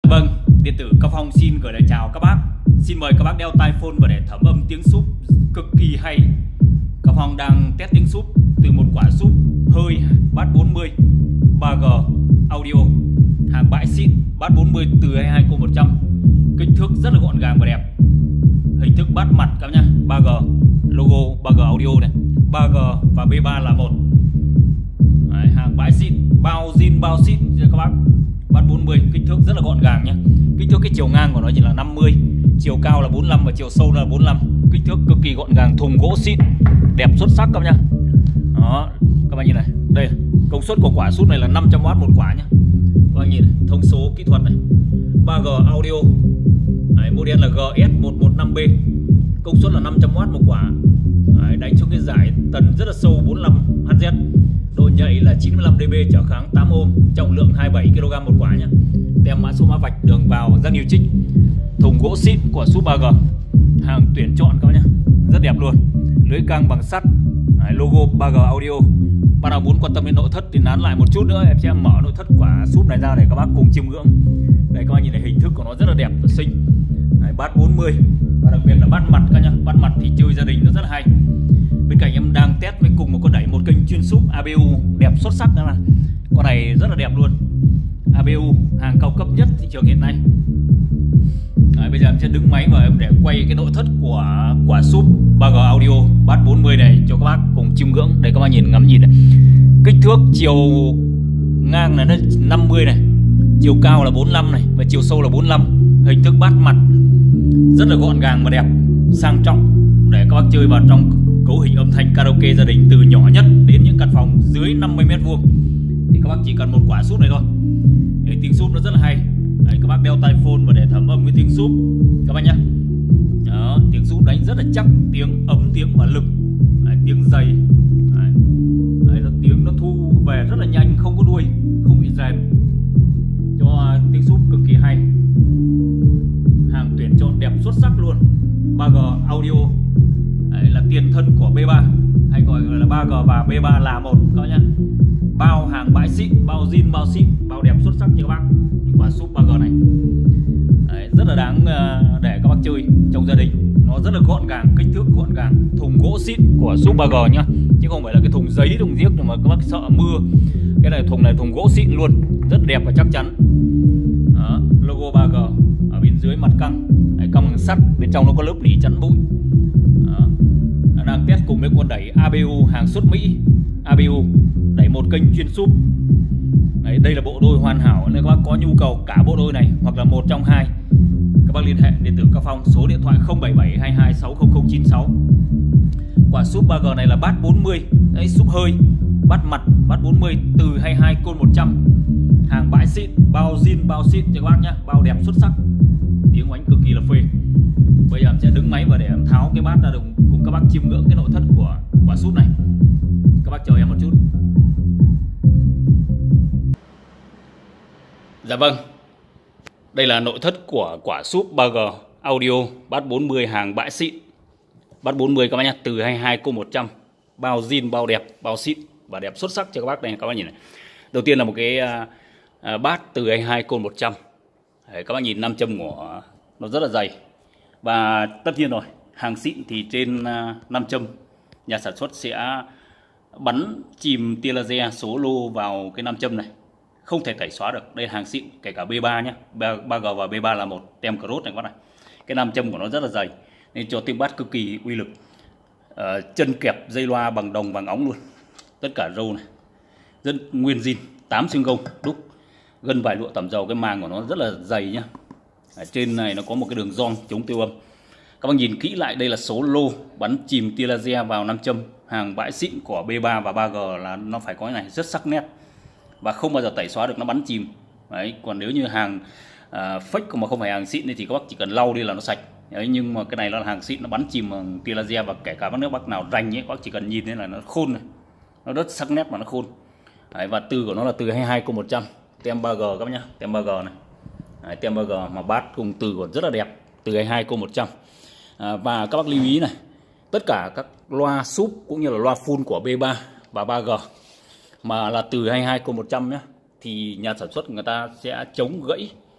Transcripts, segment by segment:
Vâng, điện tử Cao Phong xin gửi lời chào các bác. Xin mời các bác đeo tai phone và để thẩm âm tiếng súp cực kỳ hay. Cao Phong đang test tiếng súp từ một quả súp hơi Bass 40 3G audio, hàng bãi xịn Bass 40 từ 22 cô 100, kích thước rất là gọn gàng và đẹp, hình thức bass mặt các nhá, 3G, logo 3G audio này, 3G và B3 là một. Đấy, hàng bãi xịn, bao zin bao xịn cho các bác. Bass 40, kích thước rất là gọn gàng nhé. Kích thước cái chiều ngang của nó chỉ là 50, chiều cao là 45 và chiều sâu là 45. Kích thước cực kỳ gọn gàng, thùng gỗ xịn, đẹp xuất sắc các bác nhá. Đó, các bạn nhìn này, đây công suất của quả súp này là 500W một quả nhá. Các bạn nhìn này, thông số kỹ thuật này, 3G audio. Đấy, model là GS115B, công suất là 500W một quả. Đấy, đánh cho cái giải tần rất là sâu 45Hz, độ nhạy là 95dB, trở kháng 8 ohm, trọng lượng 27kg một quả nhé. Tem mã số mã vạch, đường vào rất nhiều trích. Thùng gỗ xịn của súp 3G, hàng tuyển chọn các bác nhé, rất đẹp luôn. Lưới căng bằng sắt. Đấy, logo 3G audio. Bạn nào muốn quan tâm đến nội thất thì nán lại một chút nữa, em sẽ mở nội thất quả súp này ra để các bác cùng chiêm ngưỡng. Đây các bác nhìn thấy hình thức của nó rất là đẹp và xinh. Đấy, Bass 40 và đặc biệt là bass mặt các nhá. Bass mặt thì chơi gia đình nó rất là hay. Bên cạnh em đang test với cùng một con đẩy một kênh chuyên súp ABU đẹp xuất sắc đó mà. Con này rất là đẹp luôn. ABU hàng cao cấp nhất thị trường hiện nay. Đấy, bây giờ em sẽ đứng máy và em để quay cái nội thất của quả súp 3G audio Bass 40 này cho các bác cùng chiêm ngưỡng. Đây các bác nhìn, ngắm nhìn này. Kích thước chiều ngang là nó 50 này, chiều cao là 45 này và chiều sâu là 45. Hình thức bass mặt rất là gọn gàng và đẹp, sang trọng để các bác chơi vào trong cấu hình âm thanh karaoke gia đình, từ nhỏ nhất đến những căn phòng dưới 50m2 thì các bác chỉ cần một quả súp này thôi. Đấy, tiếng súp nó rất là hay. Đấy, các bác đeo tai phone và để thẩm âm cái tiếng súp các bác nhá. Đó, tiếng súp đánh rất là chắc, tiếng ấm, tiếng và lực. Đấy, tiếng dày. Đấy, tiếng nó thu về rất là nhanh, không có đuôi, không bị rèn, cho tiếng súp cực kỳ hay. Hàng tuyển chọn đẹp xuất sắc luôn. 3G audio. Đấy, là tiền thân của B3, hay gọi là 3G và B3 là một các bác nhá. Bao hàng bãi xịn, bao zin bao xịn, bao đẹp xuất sắc cho các bác. Những quả súp 3G này. Đấy, rất là đáng để các bác chơi trong gia đình. Nó rất là gọn gàng, kích thước gọn gàng, thùng gỗ xịn của súp 3G nhá, chứ không phải là cái thùng giấy, thùng giếc mà các bác sợ mưa. Cái này thùng gỗ xịn luôn, rất đẹp và chắc chắn. Đó, logo 3G ở bên dưới mặt căng. Đấy, căng bằng sắt, bên trong nó có lớp nỉ chắn bụi. Đó, đang test cùng với con đẩy ABU hàng xuất Mỹ. ABU đẩy một kênh chuyên súp. Đấy, đây là bộ đôi hoàn hảo, nếu các bác có nhu cầu cả bộ đôi này hoặc là một trong hai, các bác liên hệ điện tử Cao Phong, số điện thoại 0772260096. Quả súp 3G này là Bass 40. Đấy, súp hơi, bass mặt, Bass 40 từ 22 côn 100. Hàng bãi xịn, bao zin bao xịn cho các bác nhá, bao đẹp xuất sắc, tiếng oánh cực kỳ là phê. Bây giờ em sẽ đứng máy và để em tháo cái bass ra cùng các bác chiêm ngưỡng cái nội thất của quả súp này. Các bác chờ em một chút. Dạ vâng, đây là nội thất của quả súp 3G audio Bass 40 hàng bãi xịn. Bass 40 các bác nhá, từ 22 cô 100, bao zin bao đẹp, bao xịn và đẹp xuất sắc cho các bác này. Các bác nhìn này, đầu tiên là một cái bass từ 22 cô 100. Đấy, các bác nhìn nam châm của nó rất là dày. Và tất nhiên rồi, hàng xịn thì trên nam châm nhà sản xuất sẽ bắn chìm tia laser số lô vào cái nam châm này, không thể tẩy xóa được. Đây là hàng xịn, kể cả B3 nhé, 3G và B3 là một, tem cross này các bác này. Cái nam châm của nó rất là dày nên cho tiếng bass cực kỳ uy lực. Chân kẹp dây loa bằng đồng bằng óng luôn, tất cả râu này rất nguyên zin, 8 xương gông đúc, gân vải lụa tẩm dầu. Cái màng của nó rất là dày nhá. Ở trên này nó có một cái đường gioăng chống tiêu âm. Các bác nhìn kỹ lại, đây là số lô bắn chìm tia laser vào nam châm, hàng bãi xịn của B3 và 3G là nó phải có cái này, rất sắc nét và không bao giờ tẩy xóa được, nó bắn chìm. Đấy, còn nếu như hàng fake mà không phải hàng xịn thì các bác chỉ cần lau đi là nó sạch. Đấy, nhưng mà cái này là hàng xịn, nó bắn chìm bằng tia laser và kể cả nước bác nào rành ấy, các bác chỉ cần nhìn thấy là nó khôn này, nó rất sắc nét mà nó khôn. Đấy, và từ của nó là từ 22 cô 100, tem 3G các bác nhá, tem 3G này. Đấy, tem 3G mà bass cùng từ còn rất là đẹp, từ 22 cô 100. Và các bác lưu ý này, tất cả các loa súp cũng như là loa full của B3 và 3G mà là từ 22 cô 100 nhé, thì nhà sản xuất người ta sẽ chống gãy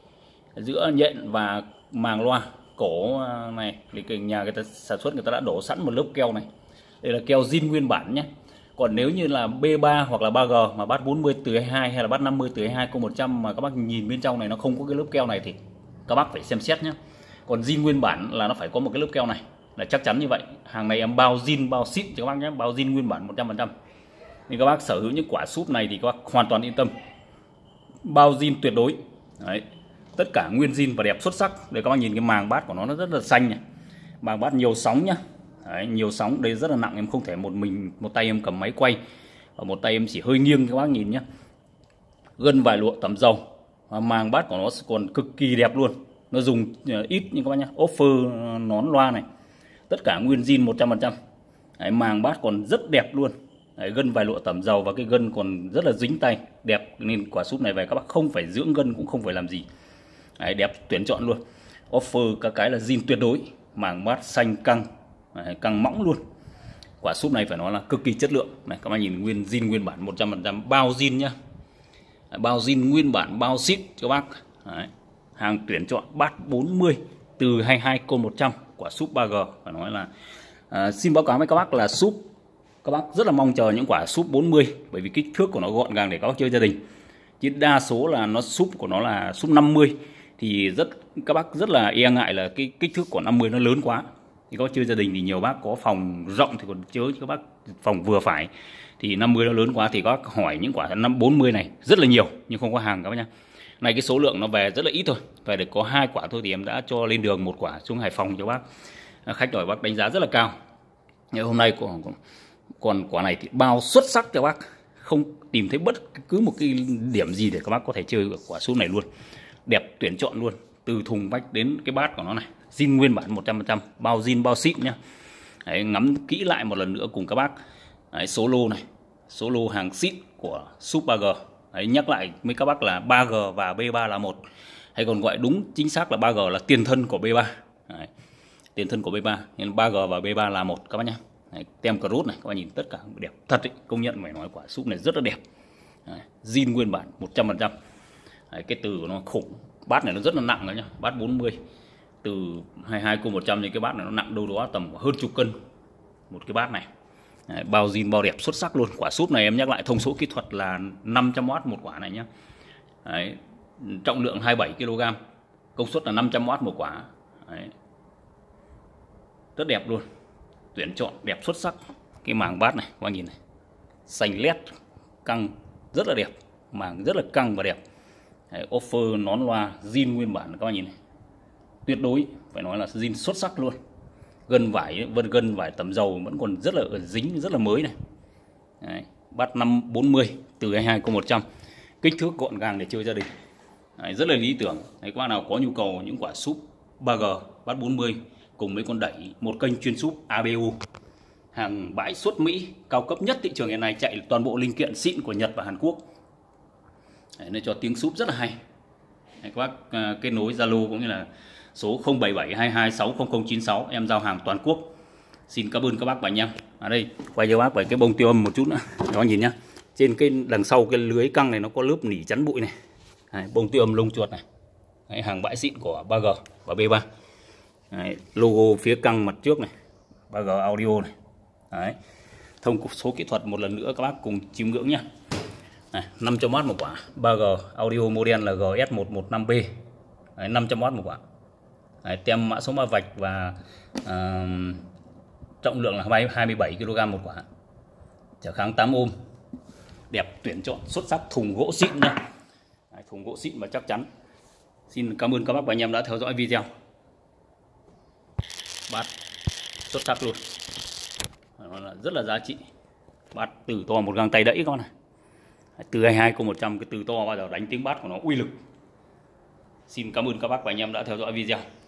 giữa nhện và màng loa cổ này thì nhà người ta sản xuất người ta đã đổ sẵn một lớp keo này. Đây là keo zin nguyên bản nhé. Còn nếu như là B3 hoặc là 3G mà bát 40 từ 22 hay là bát 50 từ 22 câu 100 mà các bác nhìn bên trong này nó không có cái lớp keo này thì các bác phải xem xét nhé. Còn zin nguyên bản là nó phải có một cái lớp keo này, là chắc chắn như vậy. Hàng này em bao zin bao ship cho các bác nhé, bao zin nguyên bản 100%. Nên các bác sở hữu những quả súp này thì các bác hoàn toàn yên tâm, bao zin tuyệt đối. Đấy, tất cả nguyên zin và đẹp xuất sắc. Để các bác nhìn cái màng bát của nó rất là xanh này, màng bát nhiều sóng nhá. Đấy, nhiều sóng, đây rất là nặng, em không thể một tay em cầm máy quay và một tay em chỉ hơi nghiêng các bác nhìn nhé. Gân vải lụa tẩm dầu, màng bát của nó còn cực kỳ đẹp luôn. Nó dùng ít nhưng các bác nhé, offer nón loa này tất cả nguyên zin 100%. Đấy, màng bát còn rất đẹp luôn. Đấy, gân vải lụa tẩm dầu và cái gân còn rất là dính tay, đẹp. Nên quả súp này về các bác không phải dưỡng gân cũng không phải làm gì. Đấy, đẹp tuyển chọn luôn. Offer các cái là zin tuyệt đối, màng bát xanh căng. Đấy, căng mỏng luôn. Quả súp này phải nói là cực kỳ chất lượng. Này các bác nhìn nguyên zin nguyên bản 100%, bao zin nhá. Bao zin nguyên bản, bao ship cho bác. Đấy, hàng tuyển chọn bát 40 từ 22 côn 100, quả súp 3G. Phải nói là xin báo cáo với các bác là súp các bác rất là mong chờ những quả súp 40, bởi vì kích thước của nó gọn gàng để các bác chơi gia đình. Chứ đa số là nó súp của nó là súp 50 thì các bác rất là e ngại là cái kích thước của 50 nó lớn quá. Thì các bác chơi gia đình thì nhiều bác có phòng rộng thì còn chớ, các bác phòng vừa phải thì 50 nó lớn quá thì các bác hỏi những quả 40 này rất là nhiều nhưng không có hàng các bác nhá. Này cái số lượng nó về rất là ít thôi, về được có 2 quả thôi thì em đã cho lên đường một quả xuống Hải Phòng cho bác. Khách hỏi bác đánh giá rất là cao. Nhưng hôm nay còn quả này thì bao xuất sắc cho bác, không tìm thấy bất cứ một cái điểm gì để các bác có thể chơi quả súp này luôn. Đẹp tuyển chọn luôn, từ thùng vách đến cái bát của nó này, zin nguyên bản 100%, bao zin bao ship nhá. Đấy, ngắm kỹ lại một lần nữa cùng các bác. Đấy, số lô này, số lô hàng ship của súp 3G. Đấy, nhắc lại với các bác là 3G và B3 là một, hay còn gọi đúng chính xác là 3G là tiền thân của B3. Đấy, tiền thân của B3 nên 3G và B3 là một các bác nhá. Đấy, tem crude này các bác nhìn tất cả đẹp thật đấy, công nhận phải nói quả súp này rất là đẹp. Đấy, zin nguyên bản 100%. Đấy, cái từ của nó khủng. Bát này nó rất là nặng đấy nhá, bát 40 từ 22 côn 100 thì cái bát này nó nặng đâu đó tầm hơn chục cân một cái bát này. Đấy, bao zin bao đẹp xuất sắc luôn. Quả súp này em nhắc lại thông số kỹ thuật là 500W một quả này nhá. Đấy, trọng lượng 27 kg, công suất là 500W một quả. Đấy, rất đẹp luôn, tuyển chọn đẹp xuất sắc. Cái màng bát này các bạn nhìn này, xanh lét căng rất là đẹp, màng rất là căng và đẹp. Đấy, offer nón loa zin nguyên bản các bạn nhìn này, tuyệt đối phải nói là zin xuất sắc luôn. Gân vải tẩm dầu vẫn còn rất là dính, rất là mới này. Đấy, bát 540 từ 22 câu 100, kích thước gọn gàng để chơi gia đình. Đấy, rất là lý tưởng. Đấy, các bạn nào có nhu cầu những quả súp 3G bát 40 cùng với con đẩy, một kênh chuyên súp ABU, hàng bãi xuất Mỹ cao cấp nhất thị trường hiện nay, chạy toàn bộ linh kiện xịn của Nhật và Hàn Quốc. Đấy, nó cho tiếng súp rất là hay. Đấy, các bác kết nối Zalo cũng như là số 0772260096, em giao hàng toàn quốc. Xin cảm ơn các bác và anh em. Ở đây quay cho bác về cái bông tiêu âm một chút nữa, các bác nhìn nhá. Trên cái đằng sau cái lưới căng này nó có lớp nỉ chắn bụi này. Đấy, bông tiêu âm lông chuột này. Đấy, hàng bãi xịn của 3G và B3. Đấy, logo phía căng mặt trước này, 3G audio này. Đấy, thông số kỹ thuật một lần nữa các bác cùng chiêm ngưỡng nhá. 500W một quả, 3G audio model là GS115B. 500W một quả. Đấy, tem mã số mã vạch và trọng lượng là 27 kg một quả, trở kháng 8 ohm, đẹp tuyển chọn xuất sắc, thùng gỗ xịn nhá. Đấy, thùng gỗ xịn và chắc chắn. Xin cảm ơn các bác và anh em đã theo dõi video. Bát xuất sắc luôn, rất là giá trị. Bát từ to một gang tay đẫy các bạn này. Từ 22 câu 100, cái từ to bao giờ đánh tiếng bát của nó uy lực. Xin cảm ơn các bác và anh em đã theo dõi video.